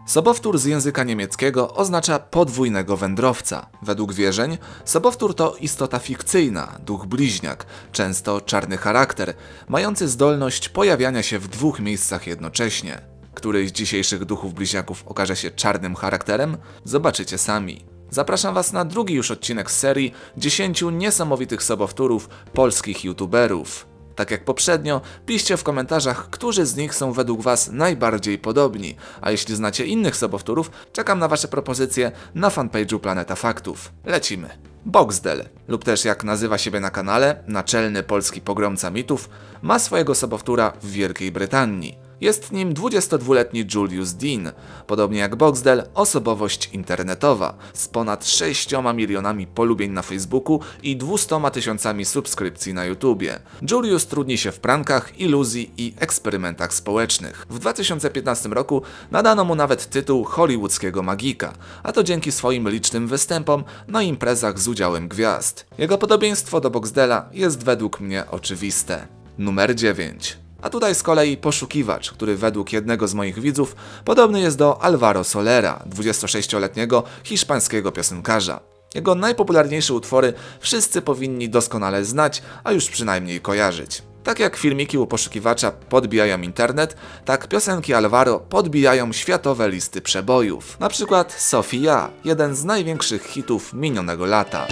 Sobowtór z języka niemieckiego oznacza podwójnego wędrowca. Według wierzeń sobowtór to istota fikcyjna, duch bliźniak, często czarny charakter, mający zdolność pojawiania się w dwóch miejscach jednocześnie. Który z dzisiejszych duchów bliźniaków okaże się czarnym charakterem? Zobaczycie sami. Zapraszam Was na drugi już odcinek z serii 10 niesamowitych sobowtórów polskich youtuberów. Tak jak poprzednio, piszcie w komentarzach, którzy z nich są według Was najbardziej podobni, a jeśli znacie innych sobowtórów, czekam na Wasze propozycje na fanpage'u Planeta Faktów. Lecimy. Boxdel, lub też jak nazywa siebie na kanale, naczelny polski pogromca mitów, ma swojego sobowtóra w Wielkiej Brytanii. Jest nim 22-letni Julius Dean, podobnie jak Boxdel, osobowość internetowa, z ponad 6 milionami polubień na Facebooku i 200 000 subskrypcji na YouTubie. Julius trudni się w prankach, iluzji i eksperymentach społecznych. W 2015 roku nadano mu nawet tytuł hollywoodzkiego magika, a to dzięki swoim licznym występom na imprezach z udziałem gwiazd. Jego podobieństwo do Boxdela jest według mnie oczywiste. Numer 9. A tutaj z kolei poszukiwacz, który według jednego z moich widzów podobny jest do Alvaro Solera, 26-letniego hiszpańskiego piosenkarza. Jego najpopularniejsze utwory wszyscy powinni doskonale znać, a już przynajmniej kojarzyć. Tak jak filmiki u poszukiwacza podbijają internet, tak piosenki Alvaro podbijają światowe listy przebojów. Na przykład Sofia, jeden z największych hitów minionego lata.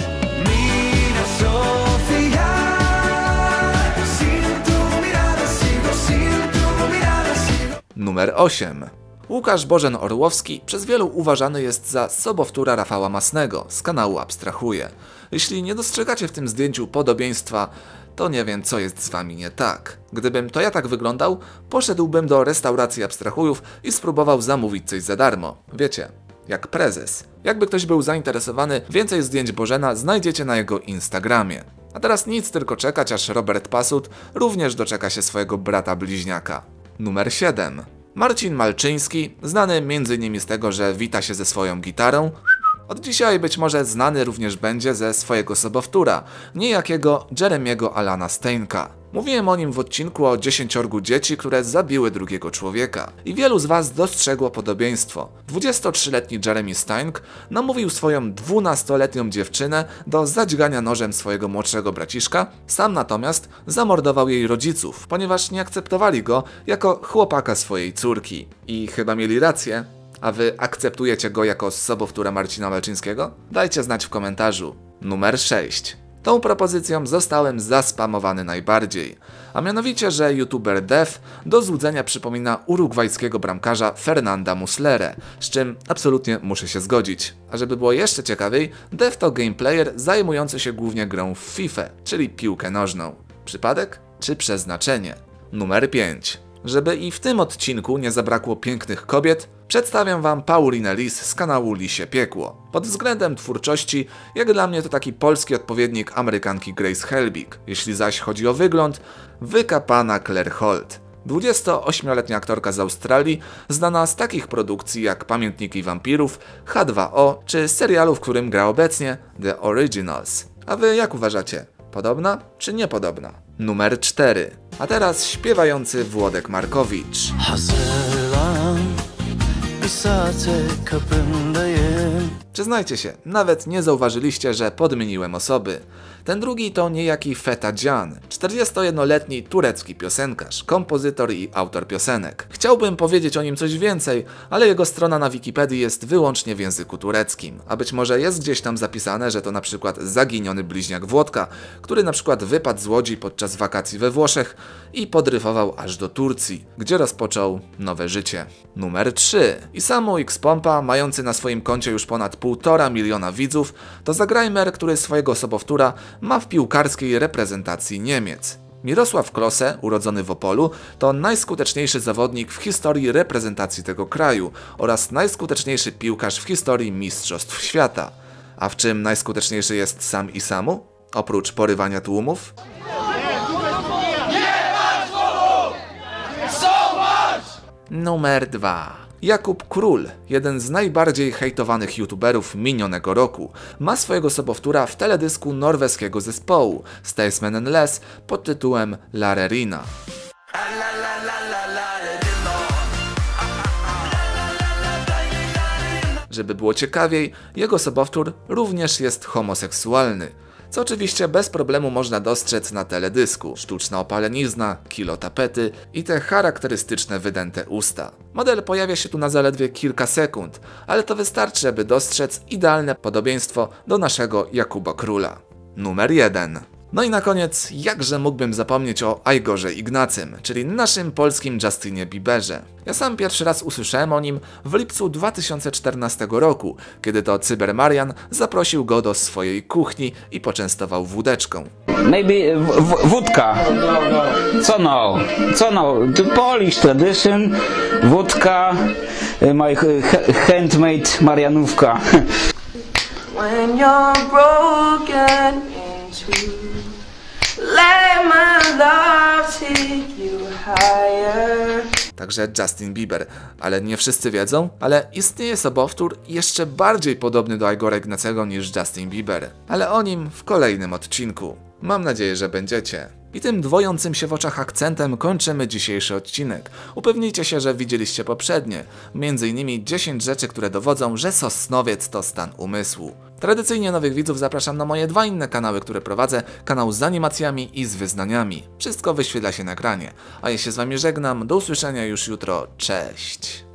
Numer 8. Łukasz Bożen Orłowski przez wielu uważany jest za sobowtóra Rafała Masnego z kanału Abstrahuję. Jeśli nie dostrzegacie w tym zdjęciu podobieństwa, to nie wiem, co jest z wami nie tak. Gdybym to ja tak wyglądał, poszedłbym do restauracji Abstrahujów i spróbował zamówić coś za darmo. Wiecie, jak prezes. Jakby ktoś był zainteresowany, więcej zdjęć Bożena znajdziecie na jego Instagramie. A teraz nic, tylko czekać, aż Robert Pasut również doczeka się swojego brata bliźniaka. Numer 7. Marcin Malczyński, znany m.in. z tego, że wita się ze swoją gitarą. Od dzisiaj być może znany również będzie ze swojego sobowtóra, niejakiego Jeremiego Alana Steinka. Mówiłem o nim w odcinku o 10 dzieci, które zabiły drugiego człowieka. I wielu z Was dostrzegło podobieństwo. 23-letni Jeremy Steink namówił swoją 12-letnią dziewczynę do zadźgania nożem swojego młodszego braciszka, sam natomiast zamordował jej rodziców, ponieważ nie akceptowali go jako chłopaka swojej córki. I chyba mieli rację. A Wy akceptujecie go jako sobowtóra Marcina Malczyńskiego? Dajcie znać w komentarzu. Numer 6. Tą propozycją zostałem zaspamowany najbardziej, a mianowicie, że youtuber Def do złudzenia przypomina urugwajskiego bramkarza Fernanda Muslerę, z czym absolutnie muszę się zgodzić. A żeby było jeszcze ciekawiej, Def to gameplayer zajmujący się głównie grą w FIFA, czyli piłkę nożną. Przypadek czy przeznaczenie? Numer 5. Żeby i w tym odcinku nie zabrakło pięknych kobiet, przedstawiam Wam Paulinę Lis z kanału Lisie Piekło. Pod względem twórczości, jak dla mnie to taki polski odpowiednik Amerykanki Grace Helbig. Jeśli zaś chodzi o wygląd, wykapana Claire Holt. 28-letnia aktorka z Australii, znana z takich produkcji jak Pamiętniki Wampirów, H2O czy serialu, w którym gra obecnie The Originals. A Wy jak uważacie? Podobna czy niepodobna? Numer 4. A teraz śpiewający Włodek Markowicz. Przyznajcie się, nawet nie zauważyliście, że podmieniłem osoby. Ten drugi to niejaki Feta Can, 41-letni turecki piosenkarz, kompozytor i autor piosenek. Chciałbym powiedzieć o nim coś więcej, ale jego strona na Wikipedii jest wyłącznie w języku tureckim, a być może jest gdzieś tam zapisane, że to na przykład zaginiony bliźniak Włodka, który na przykład wypadł z łodzi podczas wakacji we Włoszech i podryfował aż do Turcji, gdzie rozpoczął nowe życie. Numer 3. Isamu X Pompa, mający na swoim koncie już ponad 1,5 miliona widzów, to zagrajmer, który swojego sobowtóra ma w piłkarskiej reprezentacji Niemiec. Mirosław Klose, urodzony w Opolu, to najskuteczniejszy zawodnik w historii reprezentacji tego kraju oraz najskuteczniejszy piłkarz w historii Mistrzostw Świata. A w czym najskuteczniejszy jest sam Isamu? Oprócz porywania tłumów? Numer 2. Jakub Król, jeden z najbardziej hejtowanych youtuberów minionego roku, ma swojego sobowtóra w teledysku norweskiego zespołu Staysman and Les pod tytułem Larerina. Żeby było ciekawiej, jego sobowtór również jest homoseksualny. Co oczywiście bez problemu można dostrzec na teledysku. Sztuczna opalenizna, kilo tapety i te charakterystyczne wydęte usta. Model pojawia się tu na zaledwie kilka sekund, ale to wystarczy, aby dostrzec idealne podobieństwo do naszego Jakuba Króla. Numer 1. No i na koniec, jakże mógłbym zapomnieć o Igorze Ignacym, czyli naszym polskim Justinie Bieberze. Ja sam pierwszy raz usłyszałem o nim w lipcu 2014 roku, kiedy to Cybermarian zaprosił go do swojej kuchni i poczęstował wódeczką. Maybe wódka. Co no? The Polish tradition. Wódka, my handmade Marianówka. When you're broken into, let my love take you higher. Także Justin Bieber. Ale nie wszyscy wiedzą, ale istnieje sobowtór jeszcze bardziej podobny do Igora Ignacego niż Justin Bieber. Ale o nim w kolejnym odcinku. Mam nadzieję, że będziecie. I tym dwojącym się w oczach akcentem kończymy dzisiejszy odcinek. Upewnijcie się, że widzieliście poprzednie. Między innymi 10 rzeczy, które dowodzą, że Sosnowiec to stan umysłu. Tradycyjnie nowych widzów zapraszam na moje dwa inne kanały, które prowadzę. Kanał z animacjami i z wyznaniami. Wszystko wyświetla się na ekranie. A ja się z wami żegnam. Do usłyszenia już jutro. Cześć!